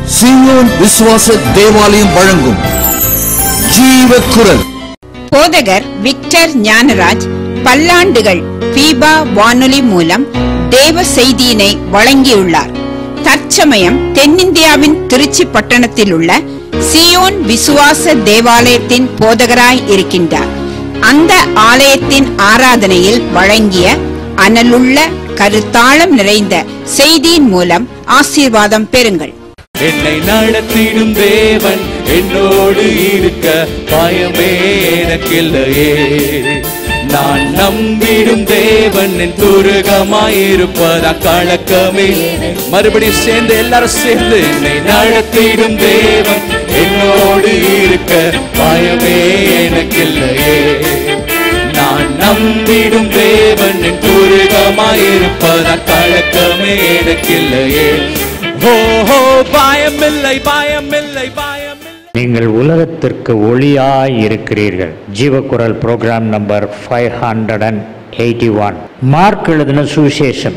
சீயோன் விசுவாச தேவாலயம் வழங்கும் ஜீவக்குரல். போதகர் விக்டர் ஞானராஜ் பல்லாண்டுகள் பீபா வானொலி மூலம் தேவ செய்தியினை வழங்கியுள்ளார். தற்சமயம் தென்னிந்தியாவின் திருச்சி பட்டணத்தில் உள்ள சீயோன் விசுவாச தேவாலயத்தின் போதகராய் இருக்கின்றார். அந்த ஆலயத்தின் ஆராதனையில் வழங்கிய அனலுள்ள கருத்தாளம் நிறைந்த செய்தியின் மூலம் ஆசீர்வாதம் பெறுங்கள். என்னை நடத்திடும் தேவன் என்னோடு இருக்க பயமே எனக்கில்லையே. நான் நம்பிடும் தேவன் என் துருகமாயிருப்பதா கலக்கமே. மறுபடியும் சேர்ந்து எல்லாரும் சேர்ந்து என்னை நடத்திடும் தேவன் என்னோடு இருக்க பயமே எனக்கில்லையே. நான் நம்பிடும் தேவன் என் துருகமாயிருப்பதா கலக்கமே எனக்கில்லையே. பயமில்லை பயமில்லை பயமில்லை. நீங்கள் உலகத்திற்கு ஒளியாய் இருக்கிறீர்கள். ஜீவக்குரல் புரோகிராம் நம்பர் 581. மார்க் எழுதின சுவிசேஷம்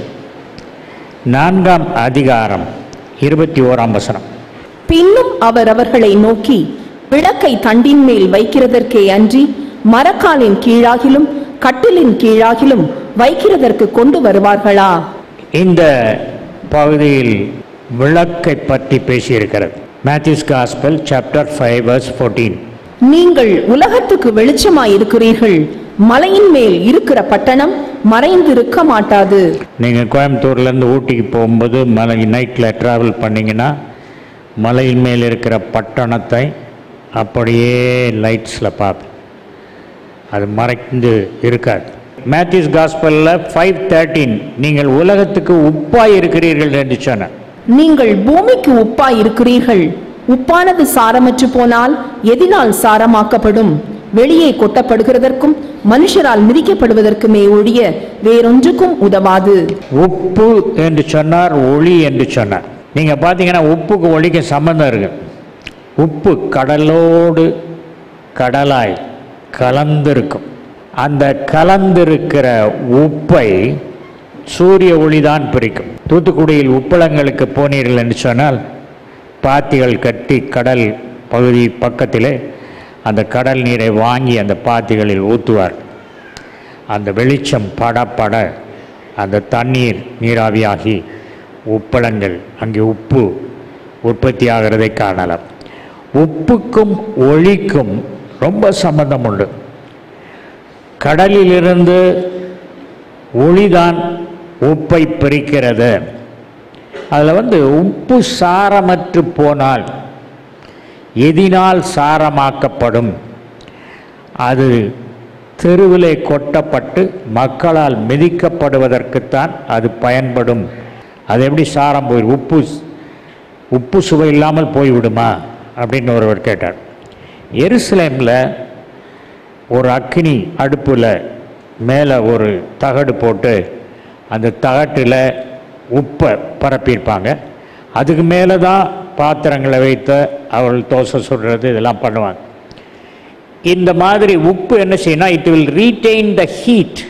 4ஆம் அதிகாரம் 21ஆம் வசனம். பின்னும் அவர் அவர்களை நோக்கி, விளக்கை தண்டின் மேல் வைக்கிறதற்கே அன்றி மரக்காலின் கீழாகிலும் கட்டிலின் கீழாகிலும் வைக்கிறதற்கு கொண்டு வருவார்களா? இந்த பகுதியில் விளக்கை பற்றி பேசியிருக்கிறது. Matthew's gospel chapter 5 verse 14. நீங்கள் உலகத்துக்கு வெளிச்சமாயிருக்கிறீர்கள். மலையின் மேல் இருக்கிற பட்டணம் மறைந்திருக்க மாட்டாது. நீங்கள் கோயம்புத்தூர்லேருந்து ஊட்டிக்கு போகும்போது மலை நைட்டில் ட்ராவல் பண்ணிங்கன்னா மலையின் மேல் இருக்கிற பட்டணத்தை அப்படியே லைட்ஸில் பார்ப்பேன். அது மறைந்து இருக்காது. மேத்யூஸ் காஸ்பலில் 5:13 நீங்கள் உலகத்துக்கு உப்பாய் இருக்கிறீர்கள் என்று சொன்னார். நீங்கள் பூமிக்கு உப்பாய் இருக்கிறீர்கள். உப்பானது சாரமற்று போனால் எதினால் சாரமாக்கப்படும்? வெளியே கொட்டப்படுகிறதற்கும் மனுஷரால் மிதிக்கப்படுவதற்குமே ஒழிய வேறொன்றுக்கும் உதவாது. உப்பு என்று சொன்னார், ஒளி என்று சொன்னார். நீங்க பார்த்தீங்கன்னா உப்புக்கு ஒளிக்கு சம்பந்தம் இருக்கு. உப்பு கடலோடு கடலாய் கலந்திருக்கும். அந்த கலந்திருக்கிற உப்பை சூரிய ஒளிதான் பிரிக்கும். தூத்துக்குடியில் உப்பளங்களுக்கு போனீர்கள் என்று சொன்னால் பாத்திகள் கட்டி கடல் பகுதி பக்கத்திலே அந்த கடல் நீரை வாங்கி அந்த பாத்திகளில் ஊற்றுவார். அந்த வெளிச்சம் பட அந்த தண்ணீர் நீராவியாகி உப்பளங்கள் அங்கே உப்பு உற்பத்தி ஆகிறதை காணலாம். உப்புக்கும் ஒளிக்கும் ரொம்ப சம்பந்தம் உண்டு. கடலிலிருந்து ஒளிதான் உப்பை பிரிக்கிறது. அதில் உப்பு சாரமற்று போனால் எதினால் சாரமாக்கப்படும்? அது தெருவிலே கொட்டப்பட்டு மக்களால் மிதிக்கப்படுவதற்குத்தான் அது பயன்படும். அது எப்படி சாரம் போய் உப்பு சுவை இல்லாமல் போய்விடுமா அப்படின்னு ஒருவர் கேட்டார். எருசலேமில் ஒரு அக்கினி அடுப்பில் மேலே ஒரு தகடு போட்டு அந்த தகட்டில் உப்பை பரப்பியிருப்பாங்க. அதுக்கு மேலே தான் பாத்திரங்களை வைத்து அவர்கள் தோசை சுடுறது இதெல்லாம் பண்ணுவாங்க. இந்த மாதிரி உப்பு என்ன செய்யணும்? It will retain the heat.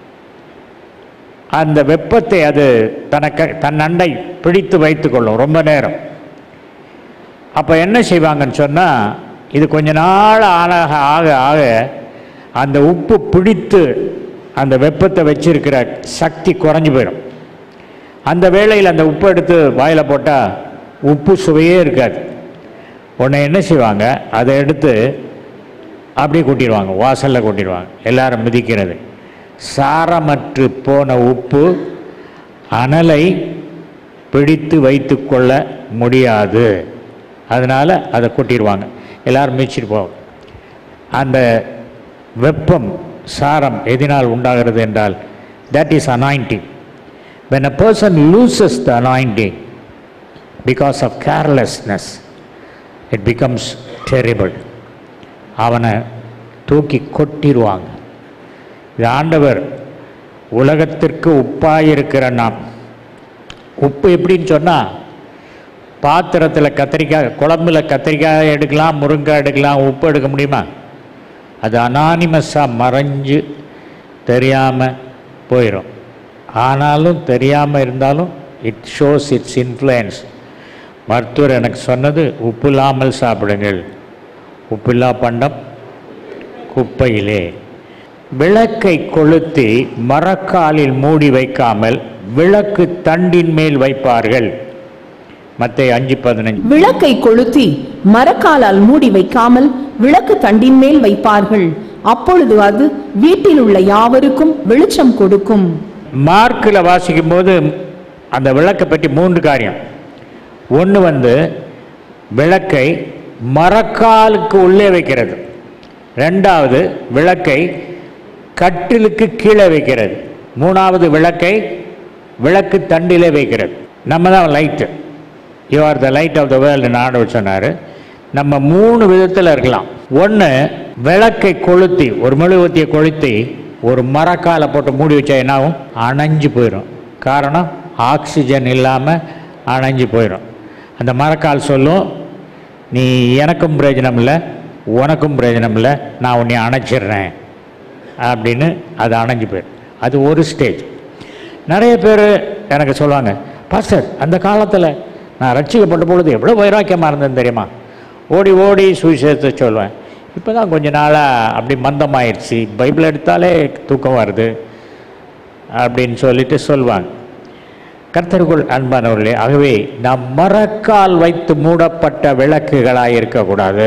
அந்த வெப்பத்தை அது தன்னண்டை பிடித்து வைத்து கொள்ளும் ரொம்ப நேரம். அப்போ என்ன செய்வாங்கன்னு சொன்னால், இது கொஞ்ச நாள் ஆக ஆக அந்த உப்பு பிடித்து அந்த வெப்பத்தை வச்சிருக்கிற சக்தி குறைஞ்சி போயிடும். அந்த வேளையில் அந்த உப்பு எடுத்து வாயில் போட்டால் உப்பு சுவையே இருக்காது. உடனே என்ன செய்வாங்க? அதை எடுத்து அப்படியே கொட்டிடுவாங்க, வாசலில் கொட்டிடுவாங்க. எல்லாரும் மிதிக்கிறது. சாரமற்று போன உப்பு அனலை பிடித்து வைத்து கொள்ள முடியாது. அதனால் அதை கொட்டிடுவாங்க, எல்லாரும் மிதிச்சிட்டு போவாங்க. அந்த வெப்பம் சாரம் எதினால் உண்டாகிறது என்றால் that is anointing. When a person loses the anointing because of carelessness, it becomes terrible. அவனை தூக்கி கொட்டிடுவாங்க. இது ஆண்டவர் உலகத்திற்கு உப்பாயிருக்கிற நாம். உப்பு எப்படின்னு சொன்னால், பாத்திரத்தில் கத்திரிக்காய், குழம்புல கத்திரிக்காய் எடுக்கலாம், முருங்காய் எடுக்கலாம், உப்பு எடுக்க முடியுமா? அது அனானிமஸாக மறைஞ்சு தெரியாமல் போயிடும். ஆனாலும் தெரியாமல் இருந்தாலும் இட் ஷோஸ் இட்ஸ் இன்ஃப்ளூயன்ஸ். மருத்துவர் எனக்கு சொன்னது உப்பு இல்லாமல் சாப்பிடுங்கள், உப்பில்லா பண்டம் குப்பையிலே. விளக்கை கொளுத்தி மரக்காலில் மூடி வைக்காமல் விளக்கு தண்டின் மேல் வைப்பார்கள். மத்தேயு 5:15. விளக்கை கொளுத்தி மரக்காலால் மூடி வைக்காமல் விளக்கு தண்டின் மேல் வைப்பார்கள், அப்பொழுது அது வீட்டில் உள்ள யாவருக்கும் வெளிச்சம் கொடுக்கும். மார்க்கில் வாசிக்கும் போது அந்த விளக்கை பற்றி 3 காரியம். ஒன்று விளக்கை மரக்காலுக்கு உள்ளே வைக்கிறது, 2வது விளக்கை கட்டிலுக்கு கீழே வைக்கிறது, 3வது விளக்கை விளக்கு தண்டிலே வைக்கிறது. நம்ம தான் light, you are the light of the world ஆண்டவர் சொன்னார். நம்ம 3 விதத்தில் இருக்கலாம். ஒன்று, விளக்கை கொளுத்தி ஒரு மெழுகுவர்த்தியை கொளுத்தி ஒரு மரக்காலை போட்டு மூடி வச்சா என்னாகும்? அணைஞ்சு போயிடும். காரணம், ஆக்சிஜன் இல்லாமல் அணைஞ்சு போயிடும். அந்த மரக்கால் சொல்லும், நீ எனக்கும் பிரயோஜனம் இல்லை, உனக்கும் பிரயோஜனம் இல்லை, நான் உன்னை அணைச்சிடுறேன் அப்படின்னு. அது அணைஞ்சு போயிடும். அது ஒரு ஸ்டேஜ். நிறைய பேர் எனக்கு சொல்லுவாங்க, பாஸ்டர் அந்த காலத்தில் நான் ரட்சிக்கப்பட்ட பொழுது எவ்வளோ வைராக்கியமாக இருந்தேன்னு தெரியுமா, ஓடி ஓடி சுவிசேஷத்தை சொல்லுவேன். இப்போ தான் கொஞ்ச நாளாக அப்படி மந்தமாயிடுச்சு, பைபிள் எடுத்தாலே தூக்கம் வருது அப்படின்னு சொல்லிட்டு சொல்லுவாங்க. கர்த்தருக்குள் அன்பானவர்களே, ஆகவே நாம் மரக்கால் வைத்து மூடப்பட்ட விளக்குகளாக இருக்கக்கூடாது.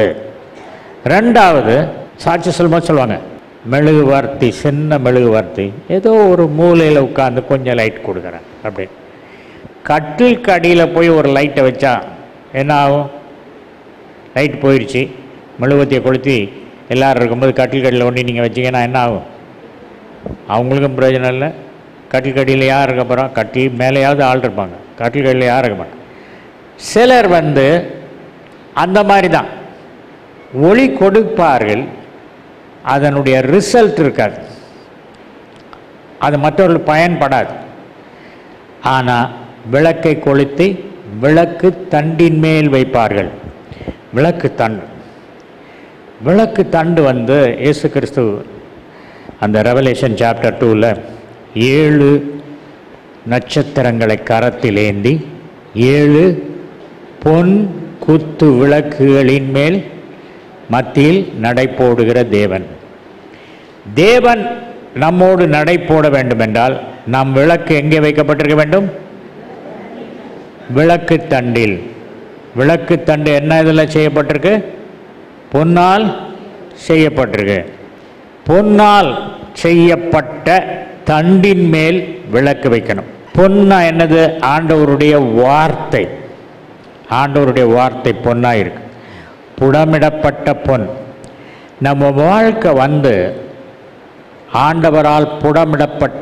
2வது, சாட்சி சொல்லும்போது சொல்லுவாங்க, மெழுகுவர்த்தி, சின்ன மெழுகுவர்த்தி, ஏதோ ஒரு மூலையில் உட்காந்து கொஞ்சம் லைட் கொடுக்குறேன் அப்படின்னு. கட்டில் கடியில் போய் ஒரு லைட்டை வச்சா என்ன ஆகும்? லைட் போயிடுச்சு. மெழுகுவர்த்தியை கொளுத்தி எல்லோரும் இருக்கும்போது கட்டில் கடியில் ஒன்றி நீங்கள் வச்சிங்கன்னா என்ன ஆகும்? அவங்களுக்கும் பிரயோஜனம் இல்லை. கட்டில் கடியில் யார் இருக்க போகிறோம்? கட்டில் மேலேயாவது ஆள் இருப்பாங்க, கட்டில் கடியில் யார் இருக்க மாட்டாங்க. சிலர் அந்த மாதிரி தான் ஒளி கொடுப்பார்கள், அதனுடைய ரிசல்ட் இருக்காது, அது மற்றவர்களுக்கு பயன்படாது. ஆனால் விளக்கை கொளுத்தி விளக்கு தண்டின் மேல் வைப்பார்கள். விளக்கு தண்டு, விளக்கு தண்டு இயேசு கிறிஸ்து அந்த ரெவலேஷன் சாப்டர் 2ல் 7 நட்சத்திரங்களை கரத்தில் ஏந்தி 7 பொன் குத்து விளக்குகளின் மேல் மத்தியில் நடை போடுகிற தேவன். தேவன் நம்மோடு நடை போட வேண்டும் என்றால் நம் விளக்கு எங்கே வைக்கப்பட்டிருக்க வேண்டும்? விளக்கு தண்டில். விளக்கு தண்டு என்ன இதில் செய்யப்பட்டிருக்கு? பொன்னால் செய்யப்பட்டிருக்கு. பொன்னால் செய்யப்பட்ட தண்டின் மேல் விளக்கு வைக்கணும். பொன்னா என்னது? ஆண்டவருடைய வார்த்தை. ஆண்டவருடைய வார்த்தை பொன்னா இருக்கு, புடமிடப்பட்ட பொன். நம்ம வாழ்க்கை ஆண்டவரால் புடமிடப்பட்ட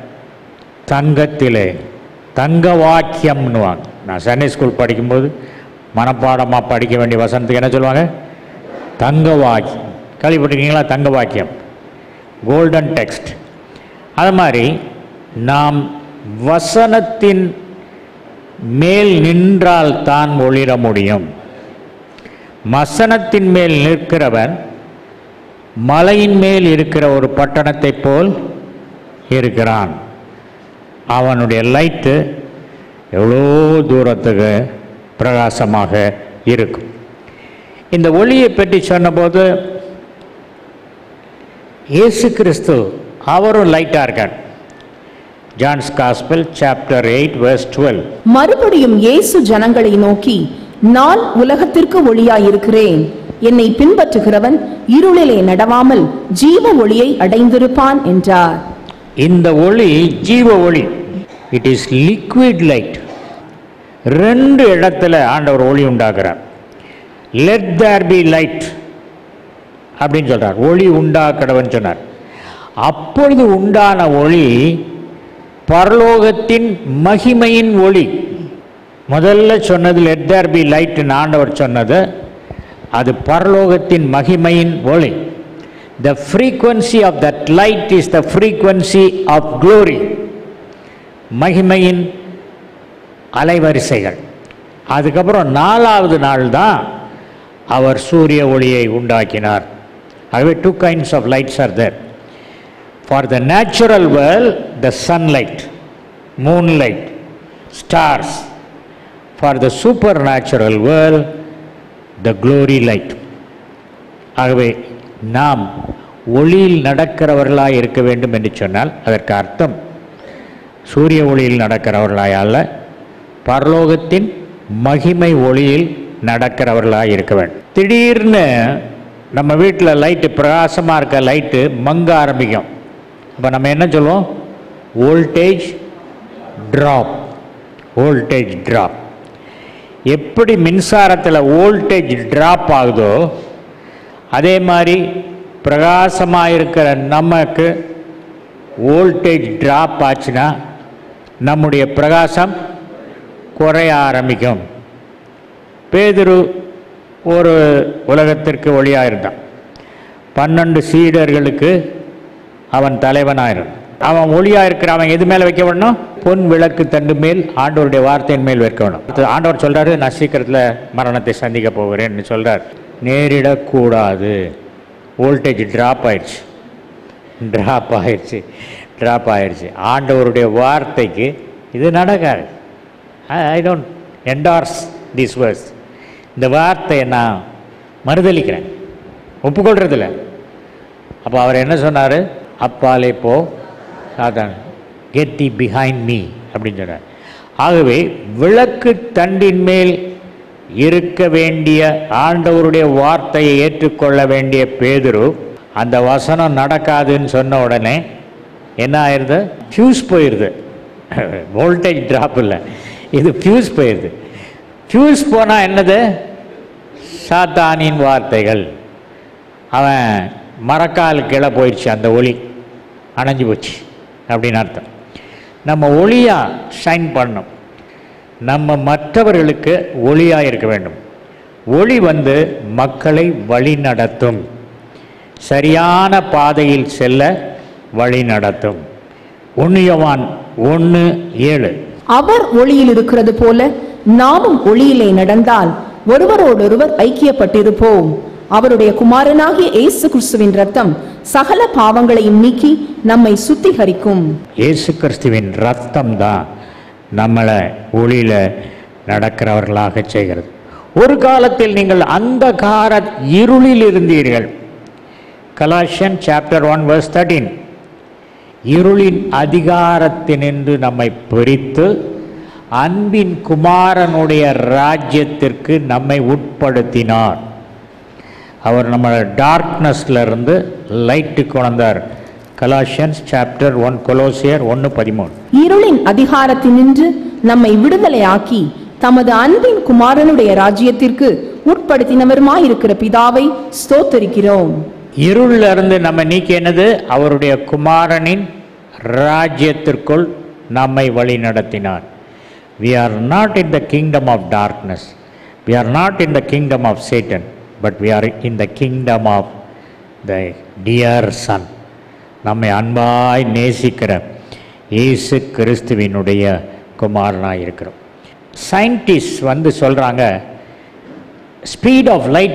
தங்கத்திலே, தங்க வாக்கியம்னுவாங்க. நான் சண்டே ஸ்கூல் படிக்கும்போது மனப்பாடமாக படிக்க வேண்டிய வசனத்துக்கு என்ன சொல்லுவாங்க? தங்க வாக்கியம். கேள்விப்பட்டிருக்கீங்களா? தங்க வாக்கியம், கோல்டன் டெக்ஸ்ட். அது மாதிரி நாம் வசனத்தின் மேல் நின்றால் தான் ஒளிர முடியும். வசனத்தின் மேல் நிற்கிறவன் மலையின் மேல் இருக்கிற ஒரு பட்டணத்தை போல் இருக்கிறான். அவனுடைய லைட்டு எவ்வளோ தூரத்துக்கு பிரகாசமாக இருக்கும். இந்த ஒளியை பற்றி சொன்னபோது இயேசு கிறிஸ்து அவரும் லைட்டாக இருக்கார். John's gospel chapter 8 verse 12. மறுபடியும் இயேசு ஜனங்களை நோக்கி, நான் உலகத்திற்கு ஒளியாயிருக்கிறேன், என்னை பின்பற்றுகிறவன் இருளிலே நடவாமல் ஜீவ ஒளியை அடைந்திருப்பான் என்றார். இந்த ஒளி ஜீவ ஒளி. It is liquid light. 2 இடத்துல ஆண்டவர் ஒளி உண்டாக்குறார். லெட் தேர் பி லைட் அப்படின்னு சொல்றார். ஒளி உண்டாக்கடவன் சொன்னார். அப்பொழுது உண்டான ஒளி பரலோகத்தின் மகிமையின் ஒளி. முதல்ல சொன்னது லெட் தேர் பி லைட் ஆண்டவர் சொன்னது, அது பரலோகத்தின் மகிமையின் ஒளி. The frequency of that light is the frequency of glory. மகிமையின் அலைவரிசைகள். அதுக்கப்புறம் 4வது நாள் தான் அவர் சூரிய ஒளியை உண்டாக்கினார். ஆகவே 2 kinds of lights are there. For the natural world, the sunlight, moonlight, stars. for the supernatural world, the glory light. ஆகவே நாம் ஒளியில் நடக்கிறவர்களாய் இருக்க வேண்டும் என்று சொன்னால் அதற்கு அர்த்தம் சூரிய ஒளியில் நடக்கிறவர்களாய் அல்ல, பரலோகத்தின் மகிமை ஒளியில் நடக்கிறவர்களாக இருக்க வேண்டும். திடீர்னு நம்ம வீட்டில் லைட்டு பிரகாசமாக இருக்க லைட்டு மங்க ஆரம்பிக்கும். அப்போ நம்ம என்ன சொல்லுவோம்? Voltage drop. Voltage drop. எப்படி மின்சாரத்தில் வோல்டேஜ் ட்ராப் ஆகுதோ அதே மாதிரி பிரகாசமாக இருக்கிற நமக்கு வோல்டேஜ் ட்ராப் ஆச்சுன்னா நம்முடைய பிரகாசம் குறைய ஆரம்பிக்கும். பேதுரு ஒரு உலகத்திற்கு ஒளியாக இருந்தான். 12 சீடர்களுக்கு அவன் தலைவனாக இருந்தான். அவன் ஒளியாக இருக்கிற அவன் எது மேலே வைக்க வேணும்? பொன் விளக்கு தண்டு மேல் ஆண்டவருடைய வார்த்தையின் மேல் வைக்க வேணும். ஆண்டவர் சொல்கிறாரு, நான் சீக்கிரத்தில் மரணத்தை சந்திக்க போகிறேன்னு சொல்கிறார். நேரிடக்கூடாது. வோல்டேஜ் ட்ராப் ஆயிடுச்சு. ஆண்டவருடைய வார்த்தைக்கு இது நடக்காது. I don't endorse this verse. இந்த வார்த்தையை நான் மறுதளிக்கிறேன், ஒப்புக்கொள்றதில்ல. அப்போ அவர் என்ன சொன்னார்? அப்பாலே போ சாத்தான், கெட் தி பிஹைண்ட் மீ அப்படின்னு சொன்னார். ஆகவே விளக்கு தண்டின் மேல் இருக்க வேண்டிய ஆண்டவருடைய வார்த்தையை ஏற்றுக்கொள்ள வேண்டிய பேதுரு அந்த வசனம் நடக்காதுன்னு சொன்ன உடனே என்ன ஆயிடுது? ஃபியூஸ் போயிடுது. வோல்டேஜ் ட்ராப் இல்லை, இது ஃபியூஸ் போயிடுது. ஃபியூஸ் போனால் என்னது? சாத்தானின் வார்த்தைகள். அவன் மரக்கால் கீழே போயிடுச்சு, அந்த ஒளி அணைஞ்சு போச்சு அப்படின்னு அர்த்தம். நம்ம ஒளியாக ஷைன் பண்ணணும். நம்ம மற்றவர்களுக்கு ஒளியாக இருக்க வேண்டும். ஒளி மக்களை வழி நடத்தும், சரியான பாதையில் செல்ல வழி நடத்தும். 1 யோவான் 1:7. அவர் ஒளியில் இருக்கிறது போல நாமும் ஒளியிலே நடந்தால் ஒருவரோடொருவர் ஐக்கியப்பட்டிருப்போம். அவருடைய குமாரனாகிய இயேசு கிறிஸ்துவின் ரத்தம் சகல பாவங்களையும் நீக்கி நம்மை சுத்திகரிக்கும். இயேசு கிறிஸ்துவின் ரத்தம் தான் நம்மளை ஒளியில நடக்கிறவர்களாக செய்கிறது. ஒரு காலத்தில் நீங்கள் அந்தகார இருளில் இருந்தீர்கள். Colossians chapter 1 verse 13. இருளின் அதிகாரத்தினின்று நம்மை பிரித்து அன்பின் குமாரனுடைய ராஜ்யத்திற்கு நம்மை உட்படுத்தினார். அவர் நம்ம டார்க்னஸ்ல இருந்து லைட்டுக்கு கொண்டார். Colossians chapter 1, கொலோசியர் 1:13. இருளின் அதிகாரத்தினின்று நம்மை விடுதலையாக்கி தமது அன்பின் குமாரனுடைய ராஜ்யத்திற்கு உட்படுத்தினவருமாயிருக்கிற பிதாவை ஸ்தோத்தரிக்கிறோம். இருள்ல இருந்து நம்ம நீக்கி என்னது? அவருடைய குமாரனின் ராஜ்யத்திற்குள் நம்மை வழி நடத்தினார். We are not in the kingdom of darkness. We are not in the kingdom of Satan, but we are in the kingdom of the dear Son. நம்மை அன்பாய் நேசிக்கிற இயேசு கிறிஸ்துவினுடைய குமாரனாக இருக்கிறோம். சயின்டிஸ்ட் சொல்கிறாங்க, ஸ்பீட் ஆஃப் லைட்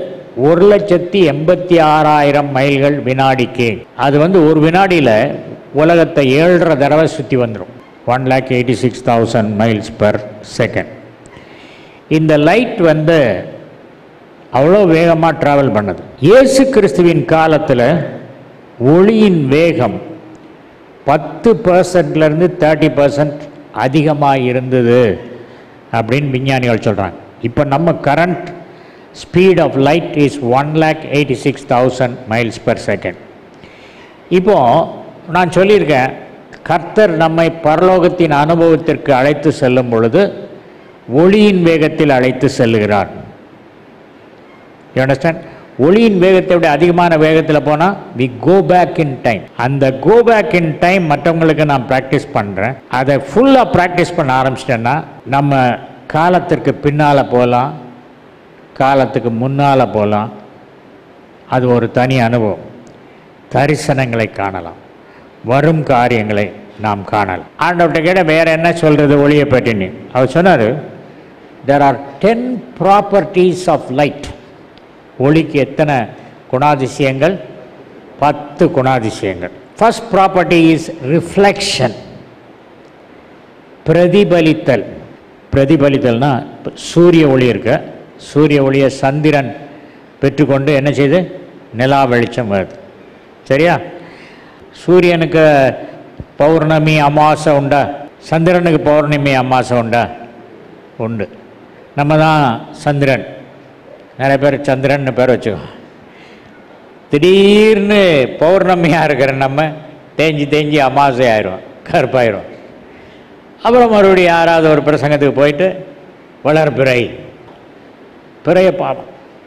1,86,000 மைல்கள் வினாடிக்கு. அது ஒரு வினாடியில் உலகத்தை 7.5 தடவை சுற்றி வந்துடும். 1,86,000 மைல்ஸ் பெர் செகண்ட். இந்த லைட் அவ்வளோ வேகமாக ட்ராவல் பண்ணது. இயேசு கிறிஸ்துவின் காலத்தில் ஒளியின் வேகம் 10%லேருந்து 30% அதிகமாக இருந்தது அப்படின்னு விஞ்ஞானிகள் சொல்கிறாங்க. இப்போ நம்ம current speed of light is 1,86,000 miles per second. இப்போது நான் சொல்லியிருக்கேன், கர்த்தர் நம்மை பரலோகத்தின் அனுபவத்திற்கு அழைத்து செல்லும் பொழுது ஒளியின் வேகத்தில் அழைத்து செல்லுகிறார். You understand? ஒளியின் வேகத்தை விட அதிகமான வேகத்தில் போனால் we go back in time. அந்த கோ பேக் இன் டைம் மற்றவங்களுக்கு நான் ப்ராக்டிஸ் பண்ணுறேன். அதை ஃபுல்லாக ப்ராக்டிஸ் பண்ண ஆரம்பிச்சிட்டேன்னா நம்ம காலத்திற்கு பின்னால் போகலாம், காலத்துக்கு முன்னால் போகலாம். அது ஒரு தனி அனுபவம். தரிசனங்களை காணலாம், வரும் காரியங்களை நாம் காணலாம். ஆண்டவர்கிட்ட கேட்ட வேறு என்ன சொல்கிறது ஒளியை பற்றினு? அவர் சொன்னார், there are 10 properties of light. ஒளிக்கு எத்தனை குணாதிசயங்கள்? 10 குணாதிசயங்கள். ஃபர்ஸ்ட் ப்ராப்பர்ட்டி இஸ் ரிஃப்ளெக்ஷன், பிரதிபலித்தல். பிரதிபலித்தல்னா சூரிய ஒளி இருக்க, சூரிய ஒளியை சந்திரன் பெற்றுக்கொண்டு என்ன செய்து நிலா வெளிச்சம் வருது. சரியா? சூரியனுக்கு பௌர்ணமி அமாவாசை உண்டா? சந்திரனுக்கு பௌர்ணமி அமாவாசை உண்டா? உண்டு. நம்ம தான் சந்திரன். நிறைய பேர் சந்திரன்னு பேர் வச்சுக்கோ. திடீர்னு பௌர்ணமியாக இருக்கிற நம்ம தேஞ்சி அமாவாசை ஆயிரும், கருப்பாயிரும். அப்புறம் மறுபடியும் யாராவது ஒரு பிரசங்கத்துக்கு போயிட்டு வளர்பிறை பிறையை பார்ப்போம்.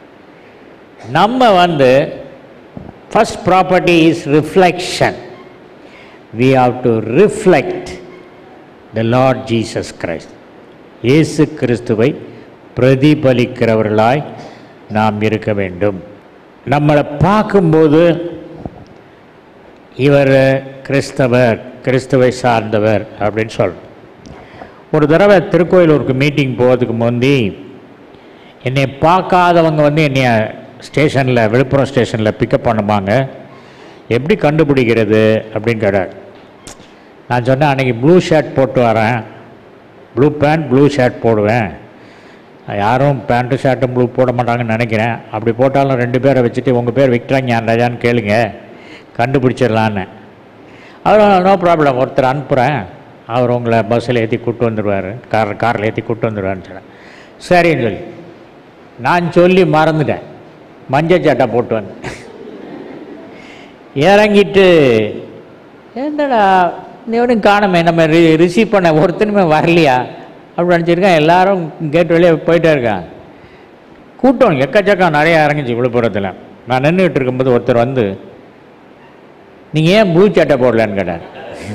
நம்ம first property is reflection. we have to reflect the Lord Jesus Christ. இயேசு கிறிஸ்துவை பிரதிபலிக்கிறவர்களாய் நாம் இருக்க வேண்டும். நம்மளை பார்க்கும்போது இவர் கிறிஸ்தவர், கிறிஸ்துவை சார்ந்தவர் அப்படின்னு சொல்லணும். ஒரு தடவை திருக்கோயிலூருக்கு மீட்டிங் போகிறதுக்கு முந்தி என்னை பார்க்காதவங்க என்னை ஸ்டேஷனில், விழுப்புரம் ஸ்டேஷனில் பிக்கப் பண்ணுவாங்க. எப்படி கண்டுபிடிக்கிறது அப்படின்னு கேட்டார். நான் சொன்னேன், அன்றைக்கி ப்ளூ ஷர்ட் போட்டு வரேன், ப்ளூ பேண்ட் ப்ளூ ஷர்ட் போடுவேன். யாரும் பேண்ட்டு ஷர்ட்டும் ப்ளூ போட மாட்டாங்கன்னு நினைக்கிறேன். அப்படி போட்டாலும் 2 பேரை வச்சுட்டு உங்கள் பேர் விக்டர் ஞானராஜான்னு கேளுங்க, கண்டுபிடிச்சிடலான்னு. அவர் நோ ப்ராப்ளம், ஒருத்தர் அனுப்புகிறேன், அவர் உங்களை பஸ்ஸில் ஏற்றி கூப்பிட்டு வந்துடுவார், காரில் ஏற்றி கூப்பிட்டு வந்துடுவார்னு சொன்னேன். சரின்னு சொல்லி நான் சொல்லி மறந்துட்டேன். மஞ்சள் சட்டை போட்டு வந்தேன். இறங்கிட்டு என்னடா இன்னும் காணுமே, நம்ம ரிசீவ் பண்ண ஒருத்தனுமே வரலையா அப்படின்னு நினச்சிருக்கேன். எல்லோரும் கேட் வழியாக போயிட்டே இருக்கான். கூட்டம் எக்கச்சக்கம் நிறையா இறங்கிச்சு விழுப்புரத்தில். நான் நின்றுக்கிட்டு இருக்கும்போது ஒருத்தர் நீங்கள் ஏன் ப்ளூ சட்டை போடலன்னு கேட்டார்.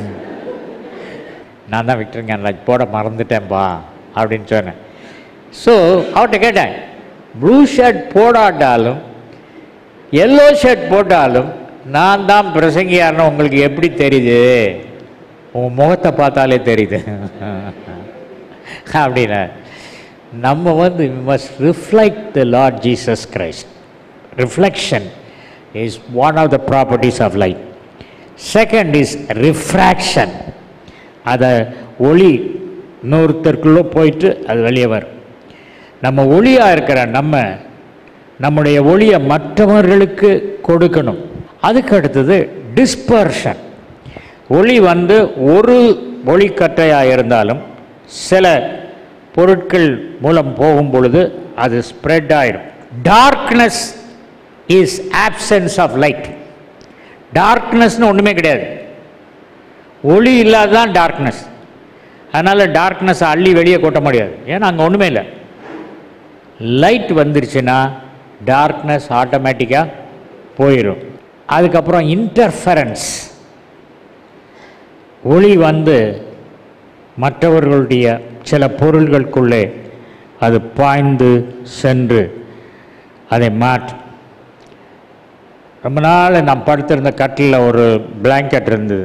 நான் தான் விக்டர் ஞானராஜ் போட மறந்துட்டேன்ப்பா அப்படின்னு சொன்னேன். ஸோ அவர்கிட்ட கேட்டேன், ப்ளூ ஷர்ட் போடாட்டாலும் எல்லோ ஷர்ட் போட்டாலும் நான் தான் பிரசங்கியார்னு உங்களுக்கு எப்படி தெரியுது? உங்கள் முகத்தை பார்த்தாலே தெரியுது அப்படின்னா. நம்ம we must reflect the Lord Jesus Christ. Reflection is one of the properties of light. Second is refraction. அதை ஒளி இன்னொருத்தருக்குள்ளே போயிட்டு அது வெளியே வரும். நம்ம ஒளியாக இருக்கிற நம்முடைய ஒளியை மற்றவர்களுக்கு கொடுக்கணும். அதுக்கு அடுத்தது டிஸ்பர்ஷன். ஒளி ஒரு ஒளிக்கற்றையாக இருந்தாலும் சில பொருட்கள் மூலம் போகும் பொழுது அது ஸ்ப்ரெட் ஆயிடும். Darkness is absence of light. டார்க்னஸ்னு ஒன்றுமே கிடையாது. ஒளி இல்லாதான் டார்க்னஸ். அதனால் டார்க்னஸ் அள்ளி வெளியே கொட்ட முடியாது, ஏன்னா அங்கே ஒன்றுமே இல்லை. லைட் வந்துருச்சுன்னா டார்க்னஸ் ஆட்டோமேட்டிக்காக போயிடும். அதுக்கப்புறம் இன்டர்ஃபரன்ஸ். ஒளி மற்றவர்களுடைய சில பொருள்களுக்குள்ளே அது பாய்ந்து சென்று அதை மாற்றும். ரொம்ப நாள் நான் படுத்திருந்த கட்டிலில் ஒரு பிளாங்கெட் இருந்தது.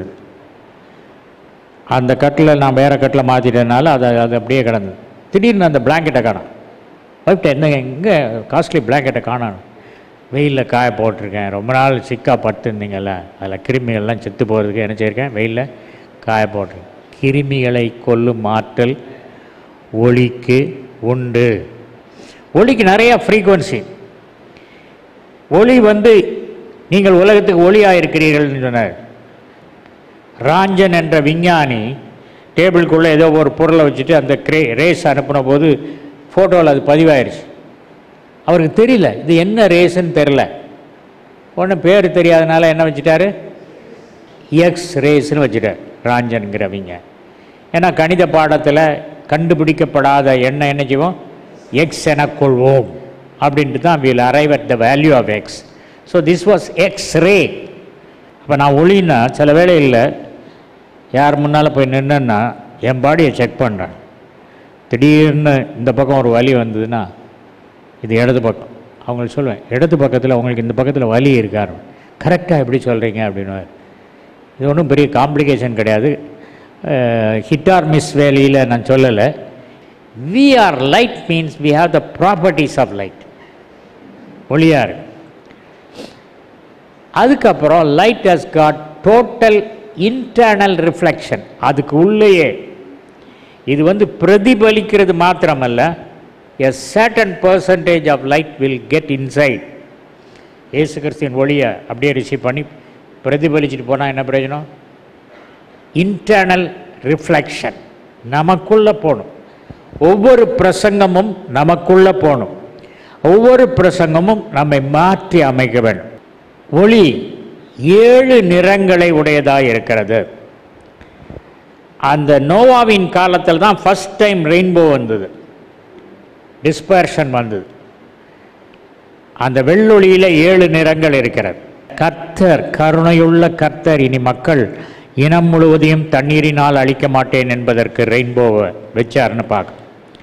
அந்த கட்டில் நான் வேறு கட்டில் மாற்றிட்டதுனால அது அப்படியே கிடந்தது. திடீர்னு அந்த பிளாங்கெட்டை காணும். வைப்ட எங்கே காஸ்ட்லி பிளாங்கெட்டை காணணும். வெயிலில் காய போட்டிருக்கேன், ரொம்ப நாள் சிக்காக படுத்துருந்தீங்கல்ல, அதில் கிருமிகள்லாம் செத்து போகிறதுக்கு என்ன செய்யிருக்கேன், வெயிலில் காய போட்டிருக்கேன். கிருமிகளை கொல்லும் ஆற்றல் ஒளிக்கு உண்டு. ஒளிக்கு நிறைய ஃப்ரீக்குவன்சி. ஒளி நீங்கள் உலகத்துக்கு ஒளியாக இருக்கிறீர்கள்னு சொன்னார். ராஞ்சன் என்ற விஞ்ஞானி டேபிளுக்குள்ளே ஏதோ ஒரு பொருளை வச்சுட்டு அந்த ரேஸ் அனுப்பின போது ஃபோட்டோவில் அது பதிவாயிருச்சு. அவருக்கு தெரியல இது என்ன ரேஸ்ன்னு தெரில. ஒன்றும் பேர் தெரியாதனால என்ன வச்சுட்டாரு, எக்ஸ் ரேஸ்ன்னு வச்சுட்டார் ராஞ்சன்கிறவங்க. ஏன்னா கணித பாடத்தில் கண்டுபிடிக்கப்படாத எண்ணெய் என்ன செய்வோம், எக்ஸ் என கொள்வோம் அப்படின்ட்டு தான் will arrive at the value of X. So this was X ray. அப்போ நான் ஒளின்னா சில வேளையில் யார் முன்னால் போய் நின்னேன்னா என் பாடியை செக் பண்ணுறேன். திடீர்னு இந்த பக்கம் ஒரு வலி வந்ததுன்னா இது இடது பக்கம். அவங்களுக்கு சொல்லுவேன், இடது பக்கத்தில் உங்களுக்கு இந்த பக்கத்தில் வலி இருக்காரு, கரெக்டாக எப்படி சொல்கிறீங்க அப்படின்னு. இது ஒன்றும் பெரிய காம்ப்ளிகேஷன் கிடையாது. ஹிட் ஆர் மிஸ் வேலையில் நான் சொல்லலை. We are light means we have the properties of light. ஒளியாக இருக்கு. அதுக்கப்புறம் light has got total internal reflection. அதுக்கு உள்ளேயே இது வந்து பிரதிபலிக்கிறது மாத்திரமல்ல, a certain percentage of light will get inside. இயேசு கிறிஸ்துவின் ஒளியை அப்படியே ரிசீவ் பண்ணி பிரதிபலிச்சுட்டு போனால் என்ன பிரயோஜனம்? இன்டர்னல் ரிஃப்ளெக்ஷன் நமக்குள்ளே போகணும். ஒவ்வொரு பிரசங்கமும் நமக்குள்ளே போகணும். ஒவ்வொரு பிரசங்கமும் நம்மை மாற்றி அமைக்க வேண்டும். ஒளி 7 நிறங்களை உடையதாக இருக்கிறது. அந்த நோவாவின் காலத்தில் தான் ஃபர்ஸ்ட் டைம் ரெயின்போ வந்தது, டிஸ்பர்ஷன் வந்தது. அந்த வெள்ளொளியில் 7 நிறங்கள் இருக்கிறது. கர்த்தர், கருணையுள்ள கர்த்தர் இனி மக்கள் இனம் முழுவதையும் தண்ணீரினால் அழிக்க மாட்டேன் என்பதற்கு ரெயின்போவை வச்சார்னு பார்க்க.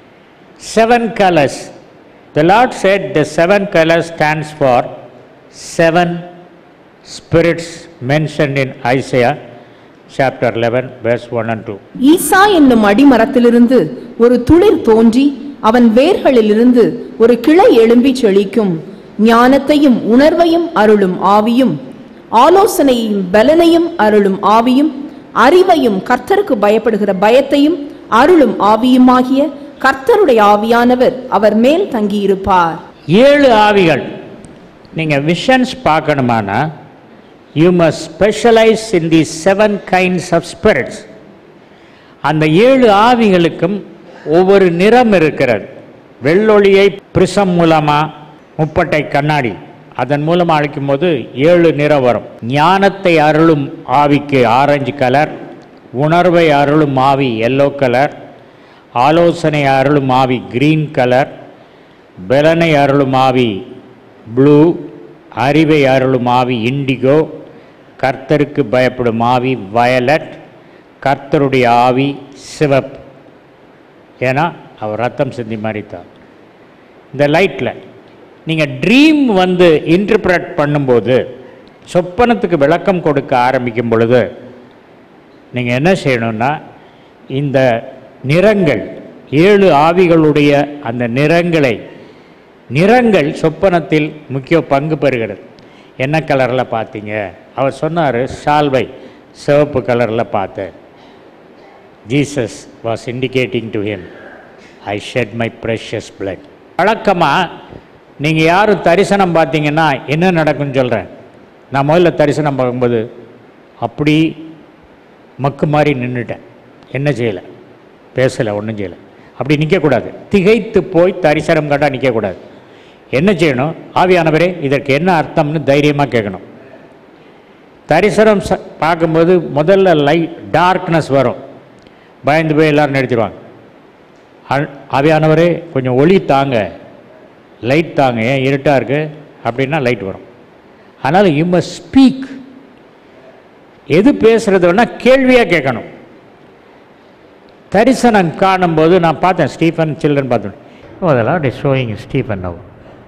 7 colors. The Lord said the 7 colors stands for 7 spirits mentioned in Isaiah chapter 11 verse 1 and 2. ஈசா என்னும் அடிமரத்திலிருந்து ஒரு துளிர் தோன்றி அவன் வேர்களிலிருந்து ஒரு கிளை எழும்பி செழிக்கும். ஞானத்தையும் உணர்வையும் அருளும் ஆவியும், ஆலோசனையையும் பலனையும் அருளும் ஆவியும், அறிவையும் கர்த்தருக்கு பயப்படுகிற பயத்தையும் அருளும் ஆவியுமாகிய கர்த்தருடைய ஆவியானவர் அவர் மேல் தங்கியிருப்பார். 7 ஆவிகள். நீங்கள் விஷன்ஸ் பார்க்கணுமானா you must specialize in these 7 kinds of spirits. அந்த 7 ஆவிகளுக்கும் ஒவ்வொரு நிறம் இருக்கிறது. வெள்ளொளியை பிரிசம் மூலமாக, முப்பட்டை கண்ணாடி அதன் மூலமாக அழைக்கும் போது 7 நிறம் வரும். ஞானத்தை அருளும் ஆவிக்கு ஆரஞ்சு கலர், உணர்வை அருளும் ஆவி எல்லோ கலர், ஆலோசனை அருளும் ஆவி கிரீன் கலர், பலனை அருளும் ஆவி ப்ளூ, அறிவை அருளும் ஆவி இண்டிகோ, கர்த்தருக்கு பயப்படும் ஆவி வயலட், கர்த்தருடைய ஆவி சிவப்பு. ஏன்னா அவர் ரத்தம் சிந்தி மரித்தார். இந்த லைட்டில் நீங்கள் ட்ரீம் வந்து இன்டர்பிரட் பண்ணும்போது, சொப்பனத்துக்கு விளக்கம் கொடுக்க ஆரம்பிக்கும் பொழுது நீங்கள் என்ன செய்யணும்னா, இந்த நிறங்கள் 7 ஆவிகளுடைய அந்த நிறங்கள் சொப்பனத்தில் முக்கிய பங்கு பெறுகிறது. என்ன கலரில் பார்த்தீங்க? அவர் சொன்னார், சால்வை சிவப்பு கலரில் பார்த்தேன். Jesus was indicating to him, I shed my precious blood. வழக்கமாக நீங்கள் யாரும் தரிசனம் பார்த்தீங்கன்னா என்ன நடக்கும்னு சொல்கிறேன். நான் முதல்ல தரிசனம் பார்க்கும்போது அப்படி மக்கு மாதிரி நின்றுட்டேன். என்ன செய்யலை, பேசலை, ஒன்றும் செய்யலை. அப்படி நிற்கக்கூடாது. திகைத்து போய் தரிசனம் கண்டால் நிற்கக்கூடாது. என்ன செய்யணும்? ஆவியானவரே இதற்கு என்ன அர்த்தம்னு தைரியமாக கேட்கணும். தரிசனம் பார்க்கும்போது முதல்ல டார்க்னஸ் வரும், பயந்து போய் எல்லோரும் நிறுத்திடுவாங்க. ஆவியானவரே கொஞ்சம் ஒளி தாங்க, லைட் தாங்க, ஏன் இருட்டாக இருக்குது அப்படின்னா லைட் வரும். அதனால் யூ மஸ்ட் ஸ்பீக். எது பேசுகிறது வேணால் கேள்வியாக கேட்கணும். தரிசனம் காணும்போது நான் பார்த்தேன், ஸ்டீஃபன் சில்ட்ரன் பார்த்தேன். அதெல்லாம் it is showing Stephen now.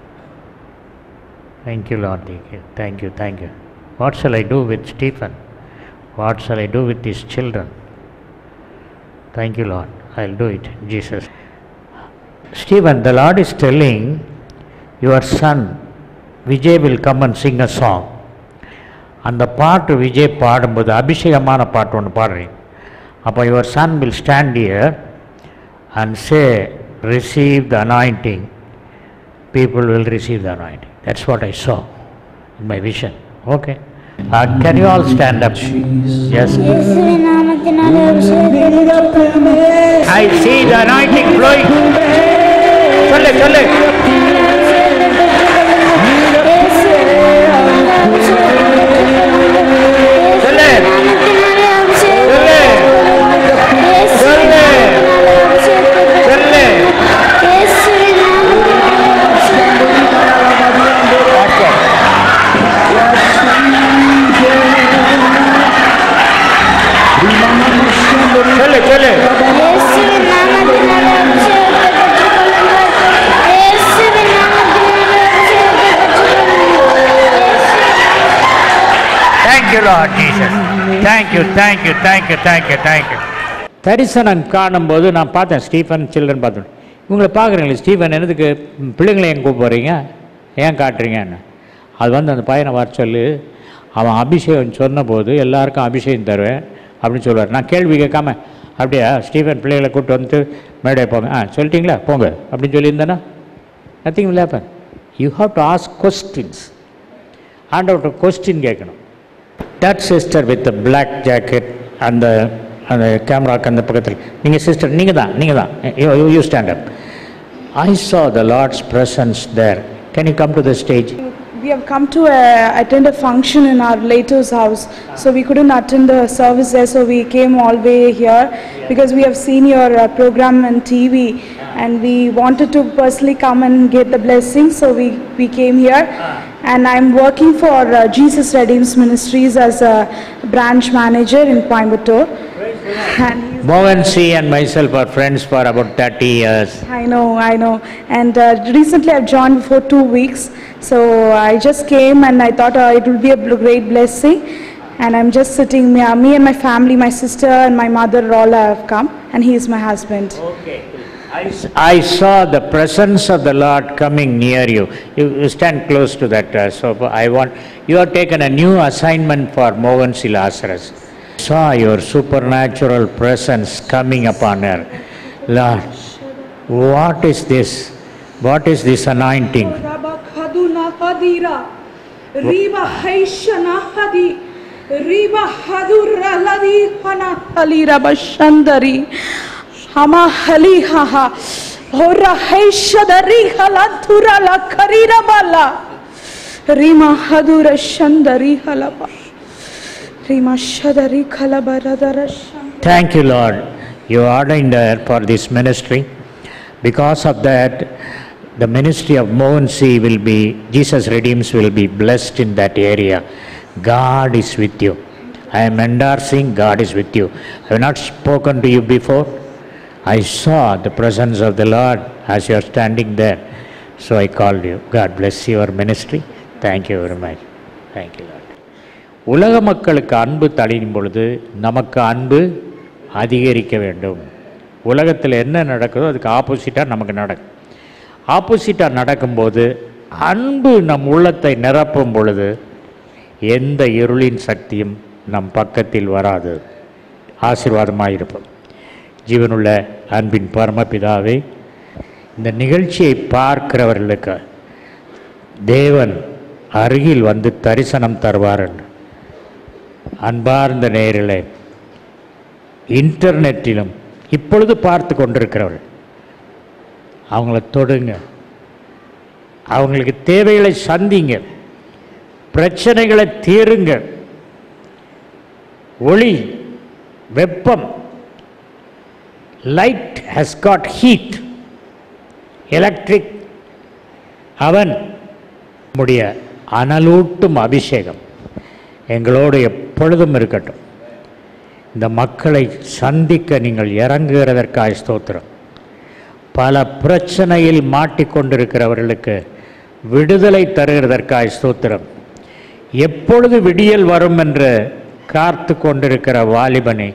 Thank you, Lord. Thank you, thank you. What shall I do with Stephen? What shall I do with these children? Thank you, Lord. I'll do it, Jesus. Stephen, the Lord is telling your son Vijay will come and sing a song. அந்த பாட்டு விஜய் பாடும்போது அபிஷேகமான பாட்டு ஒன்று பாடுறீங்க. அப்போ your son will stand here and say, receive the anointing. People will receive the anointing. That's what I saw in my vision. Okay. Can you all stand up? Yes. I see the anointing flowing. Chale. Lord Jesus. Thank you. தரிசனம் காணும்போது நான் பார்த்தேன், Stephen children பார்த்தேன். இவங்களை பார்க்குறீங்களே, Stephen என்னதுக்கு பிள்ளைங்களை எங்கே கூப்பிட்றீங்க, ஏன் காட்டுறீங்கன்னு. அது வந்து அந்த பையனை வர சொல்லி, அவன் அபிஷேகம் சொன்னபோது எல்லாருக்கும் அபிஷேகம் தருவேன் அப்படின்னு சொல்லுவார். நான் கேள்வி கேட்காம அப்படியா ஸ்டீஃபன் பிள்ளைகளை கூப்பிட்டு வந்து மேடை போங்க சொல்லிட்டீங்களா போங்க அப்படின்னு சொல்லியிருந்தேன்னா nothing will happen. You have to ask questions. ஆண்டவர்கிட்ட கொஸ்டின் கேட்கணும். That sister with black jacket அந்த அந்த கேமராக்கு அந்த பக்கத்தில் நீங்கள் சிஸ்டர் நீங்கள் தான் you stand up. I saw the Lord's presence there. Can you come to the stage? We have come to attend a function in our relative's house, so we couldn't attend the service there, so we came all the way here because we have seen your program on TV and we wanted to personally come and get the blessing, so we came here. And I'm working for Jesus Redeems Ministries as a branch manager in Coimbatore. Mohan C and myself are friends for about 30 years. I know. And recently I've joined for 2 weeks. So I just came and I thought it would be a great blessing. And I'm just sitting, me and my family, my sister and my mother all have come. And he is my husband. Okay. I saw the presence of the Lord coming near you. You stand close to that. So you have taken a new assignment for Mohan C. Lazarus. Saw your supernatural presence coming upon her. Lord, what is this? What is this anointing? Hama hali haha hora haishadari hala thurala karira bala rima hadura shandari halaba rima shadari kalabaradara. Thank you, Lord. You ordained her for this ministry. Because of that, the ministry of Mohan C will be, Jesus Redeems will be blessed in that area. God is with you. I am endorsing God is with you. I have not spoken to you before. I saw the presence of the Lord as you are standing there. So I called you. God bless your ministry. Thank you very much. Thank you, Lord. உலக மக்களுக்கு அன்பு தளிரும் பொழுது நமக்கு அன்பு அதிகரிக்க வேண்டும். உலகத்தில் என்ன நடக்குதோ அதுக்கு ஆப்போசிட்டாக நமக்கு நடக்கும். ஆப்போசிட்டாக நடக்கும்போது அன்பு நம் உள்ளத்தை நிரப்பும் பொழுது எந்த இருளின் சக்தியும் நம் பக்கத்தில் வராது. ஆசீர்வாதமாக இருப்போம். ஜீவனுள்ள அன்பின் பரமபிதாவே, இந்த நிகழ்ச்சியை பார்க்கிறவர்களுக்கு தேவன் அருகில் வந்து தரிசனம் தருவார் என்று அன்பார்ந்த நேயர்களே, இன்டர்நெட்டிலும் இப்பொழுது பார்த்து கொண்டிருக்கிறவர்கள் அவங்கள தொடுங்க, அவங்களுக்கு தேவைகளை சந்திங்க, பிரச்சனைகளை தீருங்க. ஒளி, வெப்பம், light has got heat, electric oven, நம்முடைய அனலூட்டும் அபிஷேகம் எங்களோடு எப்பொழுதும் இருக்கட்டும். இந்த மக்களை சந்திக்க நீங்கள் இறங்குகிறதற்காக ஸ்தோத்திரம். பல பிரச்சனையில் மாட்டிக்கொண்டிருக்கிறவர்களுக்கு விடுதலை தருகிறதற்காக ஸ்தோத்திரம். எப்பொழுது விடியல் வரும் என்று காத்து கொண்டிருக்கிற வாலிபனை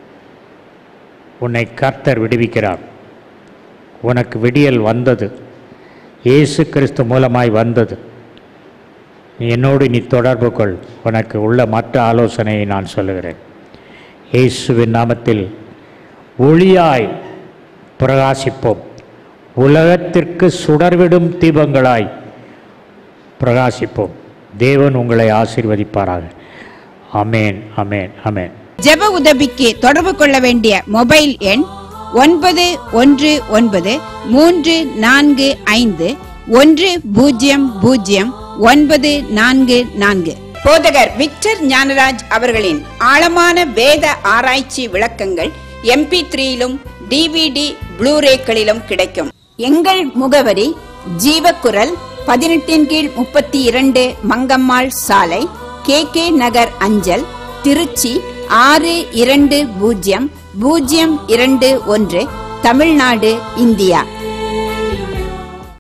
உன்னை கர்த்தர் விடுவிக்கிறார். உனக்கு விடியல் வந்தது, இயேசு கிறிஸ்து மூலமாய் வந்தது. என்னோடு நீ தொடர்பு கொள். உனக்கு உள்ள மற்ற ஆலோசனையை நான் சொல்லுகிறேன். இயேசுவின் நாமத்தில் ஒளியாய் பிரகாசிப்போம். உலகத்திற்கு சுடர்விடும் தீபங்களாய் பிரகாசிப்போம். தேவன் உங்களை ஆசீர்வதிப்பாராக. ஆமேன், ஆமேன், ஆமேன். ஜெப உதவிக்கு தொடர்பு கொள்ள வேண்டிய மொபைல் எண் 911451000944. போதகர் விக்டர் ஞானராஜ் அவர்களின் ஆழமான வேத ஆராய்ச்சி விளக்கங்கள் MP3யிலும் DVD ப்ளூரேக்களிலும் கிடைக்கும். எங்கள் முகவரி ஜீவக்குரல் 18/32 மங்கம்மாள் சாலை, KK நகர் அஞ்சல், திருச்சி 620021, தமிழ்நாடு, இந்தியா.